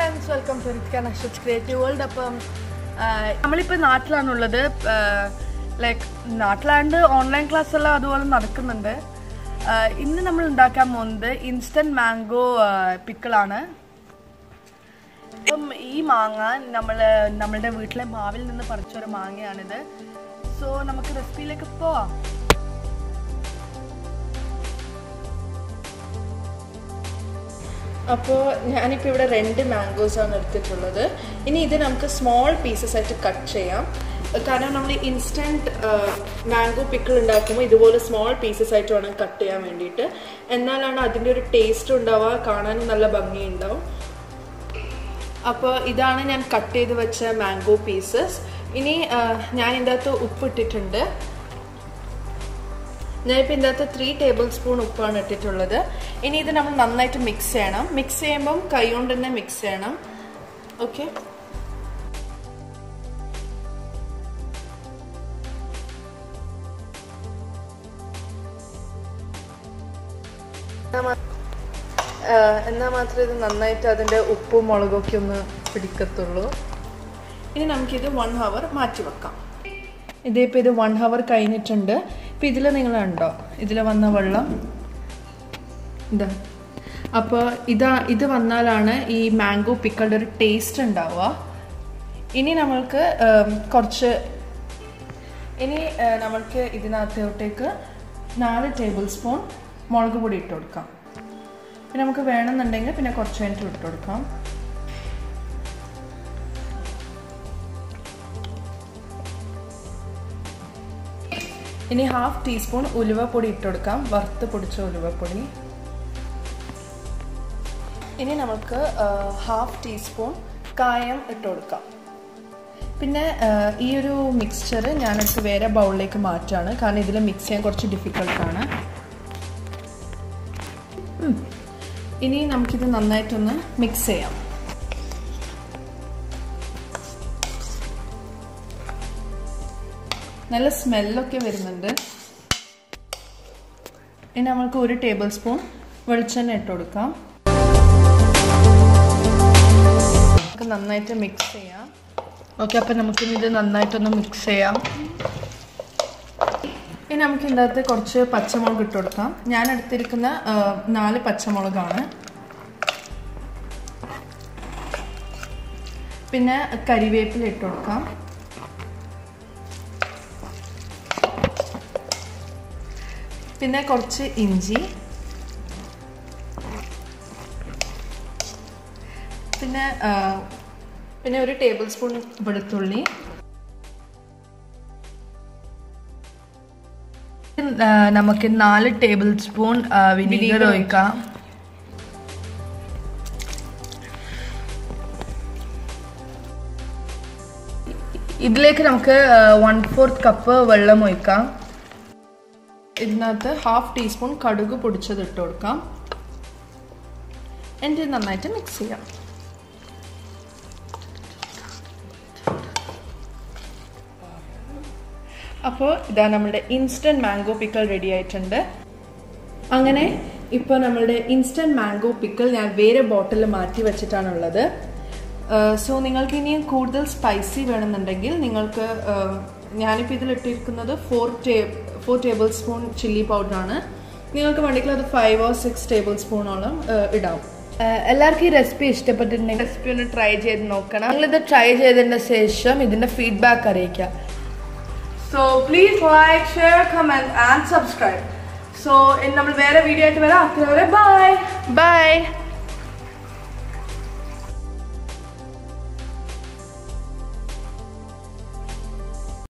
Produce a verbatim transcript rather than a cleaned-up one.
friends, welcome to Nash's Creative World. നമ്മളിപ്പോൾ നാട്ടിലാണുള്ളത്. Like നാട്ടിലാണ്ട് ഓൺലൈൻ ക്ലാസ് എല്ലാം അതുപോലെ നടക്കുന്നുണ്ട്. ഇന്ന് നമ്മൾ ഉണ്ടാക്കാൻ പോകുന്നത് ഇൻസ്റ്റന്റ് മാംഗോ പിക്കിളാണ്. അപ്പം ഈ മാങ്ങ നമ്മൾ നമ്മളുടെ വീട്ടിലെ മാവിൽ നിന്ന് പറിച്ചൊരു മാങ്ങയാണിത്. സോ നമുക്ക് റെസിപ്പിയിലേക്ക് പോവാം. അപ്പോൾ ഞാനിപ്പോൾ ഇവിടെ രണ്ട് മാംഗോസാണ് എടുത്തിട്ടുള്ളത്. ഇനി ഇത് നമുക്ക് സ്മോൾ പീസസ് ആയിട്ട് കട്ട് ചെയ്യാം. കാരണം നമ്മൾ ഇൻസ്റ്റൻറ്റ് മാംഗോ പിക്കിൾ ഉണ്ടാക്കുമ്പോൾ ഇതുപോലെ സ്മോൾ പീസസ് ആയിട്ട് വേണം കട്ട് ചെയ്യാൻ വേണ്ടിയിട്ട്. എന്നാലാണ് അതിൻ്റെ ഒരു ടേസ്റ്റ് ഉണ്ടാവുക, കാണാനും നല്ല ഭംഗിയുണ്ടാവും. അപ്പോൾ ഇതാണ് ഞാൻ കട്ട് ചെയ്ത് വെച്ച മാംഗോ പീസസ്. ഇനി ഞാൻ ഇതിൻ്റെ അകത്ത് ഉപ്പിട്ടിട്ടുണ്ട്. ഞാനിപ്പോൾ ഇതിൻ്റെ അകത്ത് ത്രീ ടേബിൾ സ്പൂൺ ഉപ്പാണ് ഇട്ടിട്ടുള്ളത്. ഇനി ഇത് നമ്മൾ നന്നായിട്ട് മിക്സ് ചെയ്യണം. മിക്സ് ചെയ്യുമ്പം കൈ കൊണ്ട് തന്നെ മിക്സ് ചെയ്യണം. ഓക്കെ, എന്നാൽ മാത്രമേ ഇത് നന്നായിട്ട് അതിൻ്റെ ഉപ്പും മുളകൊക്കെ ഒന്ന് പിടിക്കത്തുള്ളൂ. ഇനി നമുക്കിത് വൺ ഹവർ മാറ്റി വെക്കാം. ഇതിപ്പോൾ ഇത് വൺ ഹവർ കഴിഞ്ഞിട്ടുണ്ട്. ഇപ്പം ഇതിൽ നിങ്ങൾ കണ്ടോ, ഇതിൽ വന്ന വെള്ളം ഇതാ. അപ്പോൾ ഇതാ ഇത് വന്നാലാണ് ഈ മാംഗോ പിക്കിളുടെ ഒരു ടേസ്റ്റ് ഉണ്ടാവുക. ഇനി നമ്മൾക്ക് കുറച്ച് ഇനി നമ്മൾക്ക് ഇതിനകത്തോട്ടേക്ക് നാല് ടേബിൾ സ്പൂൺ മുളക് പൊടി ഇട്ട് കൊടുക്കാം. പിന്നെ നമുക്ക് വേണമെന്നുണ്ടെങ്കിൽ പിന്നെ കുറച്ച് കഴിഞ്ഞിട്ട് ഇട്ട് കൊടുക്കാം. ഇനി ഹാഫ് ടീസ്പൂൺ ഉലുവപ്പൊടി ഇട്ട് കൊടുക്കാം, വറുത്ത് പൊടിച്ച ഉലുവപ്പൊടി. ഇനി നമുക്ക് ഹാഫ് ടീസ്പൂൺ കായം ഇട്ട് കൊടുക്കാം. പിന്നെ ഈ ഒരു മിക്സ്ചർ ഞാനിപ്പോൾ വേറെ ബൗളിലേക്ക് മാറ്റാണ്, കാരണം ഇതിൽ മിക്സ് ചെയ്യാൻ കുറച്ച് ഡിഫിക്കൽട്ടാണ്. ഇനി നമുക്കിത് നന്നായിട്ടൊന്ന് മിക്സ് ചെയ്യാം. നല്ല സ്മെല്ലൊക്കെ വരുന്നുണ്ട്. ഇനി നമുക്ക് ഒരു ടേബിൾ സ്പൂൺ വെളിച്ചെണ്ണ ഇട്ട് കൊടുക്കാം. നമുക്ക് നന്നായിട്ട് മിക്സ് ചെയ്യാം. ഓക്കെ, അപ്പം നമുക്കിനി ഇത് നന്നായിട്ടൊന്ന് മിക്സ് ചെയ്യാം. ഇനി നമുക്ക് ഇതിൻ്റെ അകത്ത് കുറച്ച് പച്ചമുളക് ഇട്ട് കൊടുക്കാം. ഞാൻ എടുത്തിരിക്കുന്ന നാല് പച്ചമുളകാണ്. പിന്നെ കരിവേപ്പില ഇട്ട് കൊടുക്കാം. പിന്നെ കുറച്ച് ഇഞ്ചി, പിന്നെ പിന്നെ ഒരു ടേബിൾ സ്പൂൺ വെളുത്തുള്ളി, നമുക്ക് നാല് ടേബിൾ സ്പൂൺ വിനീഗർ ഒഴിക്കാം. ഇതിലേക്ക് നമുക്ക് വൺ ഫോർത്ത് കപ്പ് വെള്ളം ഒഴിക്കാം. ഇതിനകത്ത് ഹാഫ് ടീസ്പൂൺ കടുക് പൊടിച്ചത് ഇട്ട് കൊടുക്കാം. എന്നിട്ട് നന്നായിട്ട് മിക്സ് ചെയ്യാം. അപ്പോൾ ഇതാ നമ്മളുടെ ഇൻസ്റ്റൻറ്റ് മാംഗോ പിക്കിൾ റെഡി ആയിട്ടുണ്ട്. അങ്ങനെ ഇപ്പോൾ നമ്മളുടെ ഇൻസ്റ്റൻറ്റ് മാംഗോ പിക്കിൾ ഞാൻ വേറെ ബോട്ടിൽ മാറ്റി വെച്ചിട്ടാണുള്ളത്. സോ നിങ്ങൾക്ക് ഇനിയും കൂടുതൽ സ്പൈസി വേണമെന്നുണ്ടെങ്കിൽ നിങ്ങൾക്ക് ഞാനിപ്പോൾ ഇതിലിട്ടിരിക്കുന്നത് ഫോർ ടേ ഫോർ ടേബിൾ സ്പൂൺ ചില്ലി പൗഡറാണ്. നിങ്ങൾക്ക് വേണമെങ്കിൽ അത് ഫൈവ് ഓർ സിക്സ് ടേബിൾ സ്പൂണോളം ഇടാം. എല്ലാവർക്കും ഈ റെസിപ്പി ഇഷ്ടപ്പെട്ടിട്ടുണ്ടെങ്കിൽ റെസിപ്പി ഒന്ന് ട്രൈ ചെയ്ത് നോക്കണം. നിങ്ങളിത് ട്രൈ ചെയ്തതിന് ശേഷം ഇതിൻ്റെ ഫീഡ്ബാക്ക് അറിയിക്കുക. So please like, share, comment and subscribe. So in നമ്മൾ വേറെ വീഡിയോ ആയിട്ട് വരാം. Bye by.